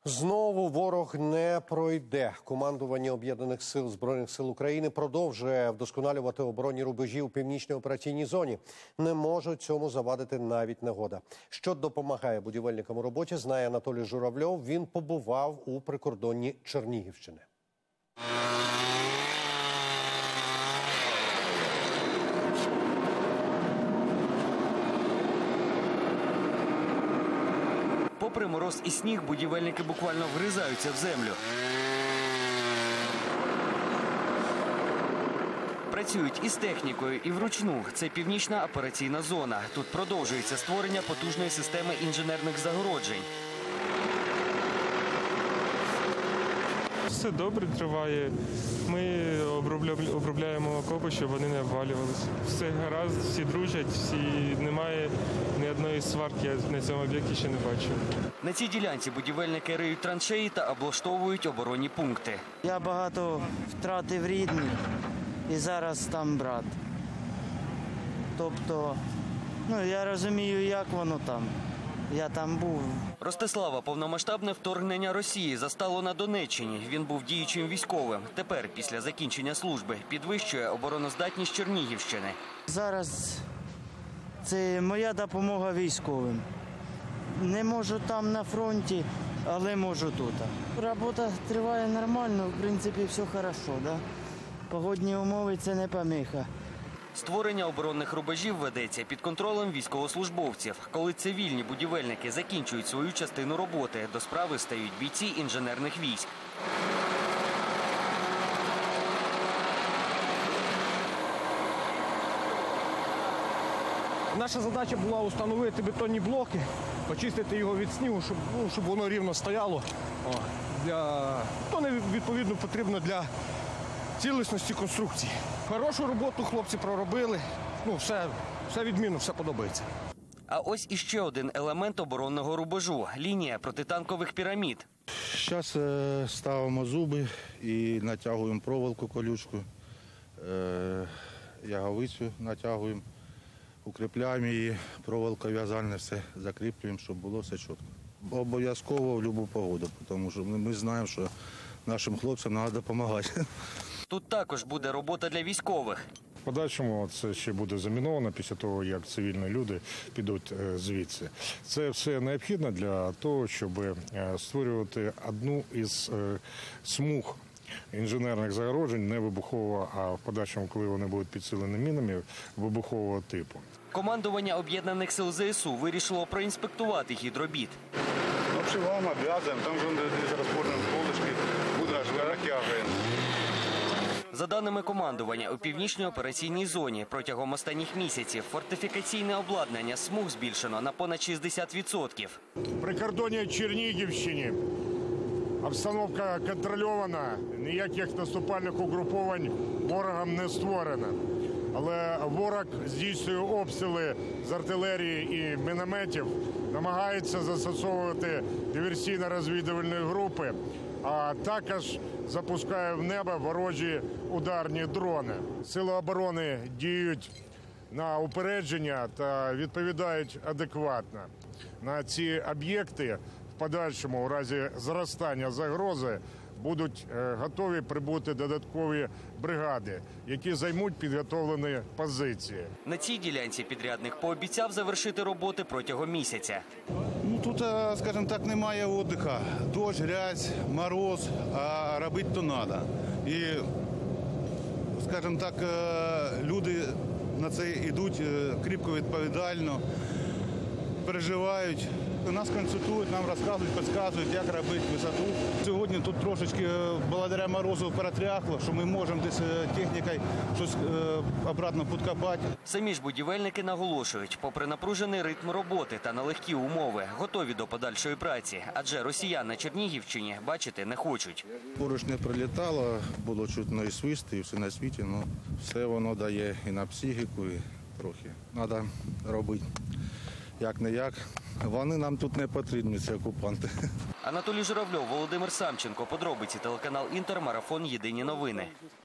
Знову ворог не пройде. Командування Об'єднаних сил Збройних сил України продовжує вдосконалювати оборонні рубежі у північній операційній зоні. Не може цьому завадити навіть негода. Що допомагає будівельникам у роботі, знає Анатолій Журавльов. Він побував у прикордонні Чернігівщини. Попри мороз і сніг, будівельники буквально вгризаються в землю. Працюють із технікою, і вручну. Це північна операційна зона. Тут продовжується створення потужної системи інженерних загороджень. Все добре триває. Ми обробляємо окопи, щоб вони не обвалювалися. Все гаразд, всі дружать, немає ні одної сварки, я на цьому об'єкті ще не бачив. На цій ділянці будівельники риють траншеї та облаштовують оборонні пункти. Я багато втратив рідних і зараз там брат. Тобто, я розумію, як воно там. Я там був. Ростислава повномасштабне вторгнення Росії застало на Донеччині. Він був діючим військовим. Тепер, після закінчення служби, підвищує обороноздатність Чернігівщини. Зараз це моя допомога військовим. Не можу там на фронті, але можу тут. Робота триває нормально, в принципі, все хорошо. Да? Погодні умови – це не поміха. Створення оборонних рубежів ведеться під контролем військовослужбовців. Коли цивільні будівельники закінчують свою частину роботи, до справи стають бійці інженерних військ. Наша задача була встановити бетонні блоки, очистити його від снігу, щоб воно рівно стояло. То відповідно потрібно для цілісності конструкції. Хорошу роботу хлопці проробили, все відмінно, все подобається. А ось іще один елемент оборонного рубежу – лінія протитанкових пірамід. Зараз ставимо зуби і натягуємо проволоку колючку, яговицю натягуємо, укріпляємо її, проволока в'язальна, все закріплюємо, щоб було все чітко. Обов'язково в будь-яку погоду, тому що ми знаємо, що нашим хлопцям треба допомагати. Тут також буде робота для військових. В подальшому це ще буде заміновано після того, як цивільні люди підуть звідси. Це все необхідно для того, щоб створювати одну із смуг інженерних загороджень, не вибухового, а в подальшому, коли вони будуть підсилені мінами, вибухового типу. Командування Об'єднаних сил ЗСУ вирішило проінспектувати хід робіт. Обшиваємо, обв'язуємо, там вже розпорним колишки, буде аж натягуємо. За даними командування, у північній операційній зоні протягом останніх місяців фортифікаційне обладнання смуг збільшено на понад 60%. Прикордонні Чернігівщини обстановка контрольована, ніяких наступальних угруповань ворогом не створено. Але ворог здійснює обстріли з артилерії і мінометів, намагається застосовувати диверсійно-розвідувальні групи, а також запускає в небо ворожі ударні дрони. Сили оборони діють на упередження та відповідають адекватно. На ці об'єкти в подальшому, у разі зростання загрози, будуть готові прибути додаткові бригади, які займуть підготовлені позиції. На цій ділянці підрядник пообіцяв завершити роботи протягом місяця. Тут, скажімо так, немає відпочинку. Дощ, грязь, мороз, а робити то треба. І, скажімо так, люди на це йдуть кріпко відповідально, переживають. Нас консультують, нам розказують, підказують, як робити висоту. Сьогодні тут трошечки, благодаря морозу, перетряхло, що ми можемо десь технікою щось обратно підкопати. Самі ж будівельники наголошують, попри напружений ритм роботи та нелегкі умови, готові до подальшої праці, адже росіян на Чернігівщині бачити не хочуть. Поруч не прилітало, було чутно і свист, і все на світі, але все воно дає і на психіку, і трохи треба робити. Як-не-як. Вони нам тут не потрібні, ці окупанти. Анатолій Журавльов, Володимир Самченко. Подробиці телеканал Інтер, марафон «Єдині новини».